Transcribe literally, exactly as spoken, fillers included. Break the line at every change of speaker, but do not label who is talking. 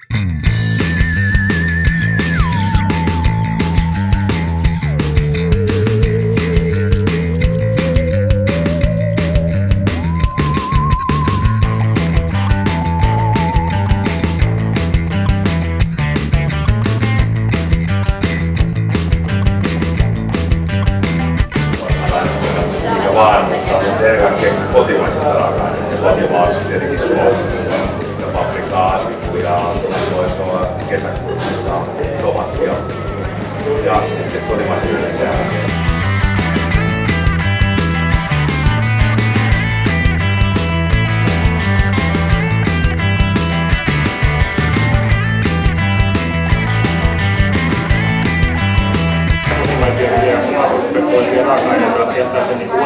Vaan, mutta on tehdä kaikkea kotimaisesta raaka-aineista. Kotimaassa tietenkin suolaa ja paprikaa, astikkuja, soisoa, kesäkuussa, tomattia ja sitten kotimaisen yleensä.
Kotimaisia hyviä kasvisperäisiä raaka-aineita jättää sen